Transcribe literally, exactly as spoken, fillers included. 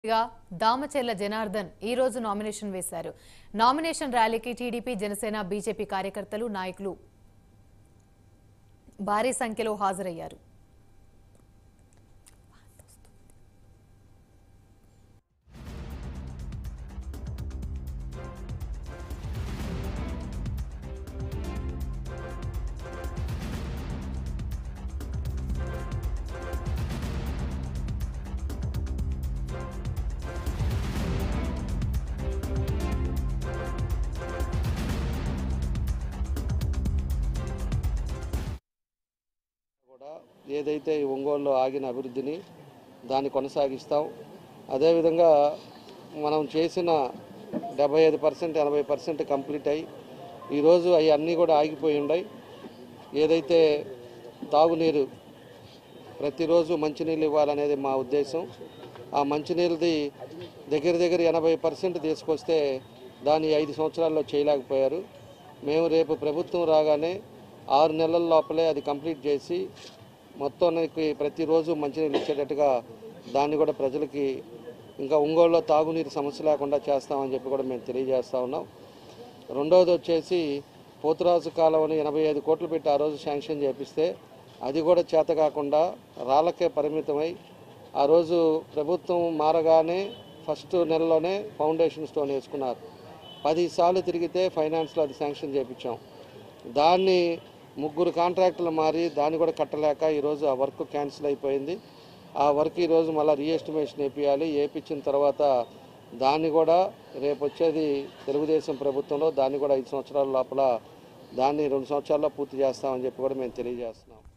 దామచెల్ల జనార్దన్ ఈ రోజు నామినేషన్ వేశారు. నామినేషన్ ర్యాలీకి టీడీపీ, జనసేన, బీజేపీ కార్యకర్తలు, నాయకులు భారీ సంఖ్యలో హాజరయ్యారు. ఏదైతే ఈ ఒంగోలులో ఆగిన అభివృద్ధిని దాన్ని కొనసాగిస్తాం. అదేవిధంగా మనం చేసిన డెబ్బై ఐదు పర్సెంట్ ఎనభై పర్సెంట్ కంప్లీట్ అయ్యి ఈరోజు అవి అన్నీ కూడా ఆగిపోయి ఉన్నాయి. ఏదైతే తాగునీరు ప్రతిరోజు మంచినీళ్ళు ఇవ్వాలనేది మా ఉద్దేశం. ఆ మంచినీళ్ళది దగ్గర దగ్గర ఎనభై పర్సెంట్ తీసుకొస్తే దాన్ని ఐదు సంవత్సరాల్లో చేయలేకపోయారు. మేము రేపు ప్రభుత్వం రాగానే ఆరు నెలల లోపలే అది కంప్లీట్ చేసి మొత్తానికి ప్రతిరోజు మంచినీళ్ళు ఇచ్చేటట్టుగా దాన్ని కూడా ప్రజలకి ఇంకా ఒంగోలులో తాగునీరు సమస్య లేకుండా చేస్తామని చెప్పి కూడా మేము తెలియజేస్తూ ఉన్నాం. రెండవది వచ్చేసి పోతురాజు కాలువని ఎనభై ఐదు కోట్లు పెట్టి ఆ రోజు శాంక్షన్ చేపిస్తే అది కూడా చేత కాకుండా రాళ్ళకే పరిమితమై ఆ రోజు ప్రభుత్వం మారగానే ఫస్ట్ నెలలోనే ఫౌండేషన్ స్టోన్ వేసుకున్నారు. పది సార్లు తిరిగితే ఫైనాన్స్లో అది శాంక్షన్ చేయించాం. దాన్ని ముగ్గురు కాంట్రాక్టులు మారి దాన్ని కూడా కట్టలేక ఈరోజు ఆ వర్క్ క్యాన్సిల్ అయిపోయింది. ఆ వర్క్ ఈరోజు మళ్ళీ రీఎస్టిమేషన్ వేయించాలి. వేయించిన తర్వాత దాన్ని కూడా రేపు వచ్చేది తెలుగుదేశం ప్రభుత్వంలో దాన్ని కూడా ఐదు సంవత్సరాల లోపల దాన్ని రెండు సంవత్సరాల్లో పూర్తి చేస్తామని చెప్పి కూడా మేము తెలియజేస్తున్నాం.